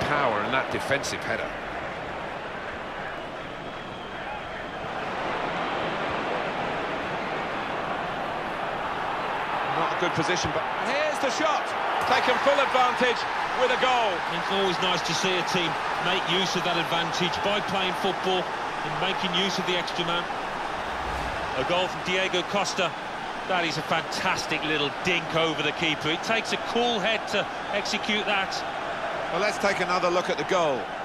power in that defensive header. Not a good position, but here's the shot. Taken full advantage with a goal. It's always nice to see a team make use of that advantage by playing football and making use of the extra man. A goal from Diego Costa. That is a fantastic little dink over the keeper. It takes a cool head to execute that. Well, let's take another look at the goal.